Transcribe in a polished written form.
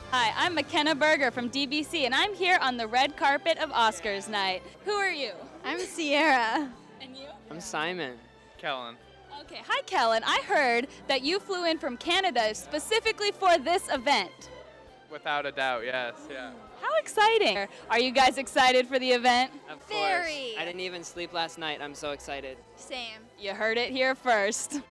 Hi, I'm McKenna Berger from DBC, and I'm here on the red carpet of Oscars night. Who are you? I'm Sierra. And you? I'm Simon. Kellen. Okay, hi Kellen. I heard that you flew in from Canada specifically for this event. Without a doubt, yes, yeah. How exciting. Are you guys excited for the event? Of Very. course. I didn't even sleep last night. I'm so excited. Same. You heard it here first.